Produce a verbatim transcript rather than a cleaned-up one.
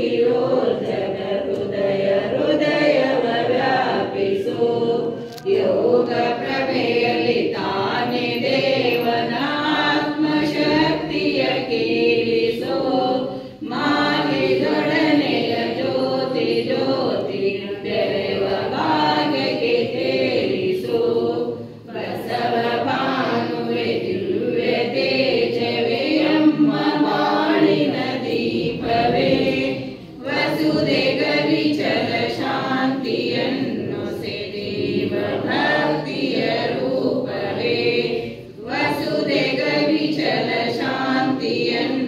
ಜ್ಯೋತಿರೋರ್ಜನ ಹೃದಯ ಹೃದಯವ ವ್ಯಾಪಿಸು ಯೋಗ ಪ್ರಭೆಯಲ್ಲಿ ತಾನೇ ದೇವನ ಆತ್ಮಶಕ್ತಿಯ ಕೀಳಿಸೋ ಮಾಲಿದೊಡನೆಯ ಜ್ಯೋತಿ ಜ್ಯೋತಿ ಬೆರೆವ ಭಾಗ್ಯಕ್ಕೆ ತೇಲಿಸು ಬಸವ ಭಾನುವೆ ದಿವ್ಯ ತೇಜವೇ ಅಮ್ಮ ಬಾಳಿನ ದೀಪವೇ ವಸುದೆ ಗವಿಚಲ ಶಾಂತಿಯನ್ನು ಸೆದೀವ ಭಕ್ತಿಯ ರೂಪವೇ ವಸುದೆ ಗವಿಚಲ ಶಾಂತಿಯನ್ನು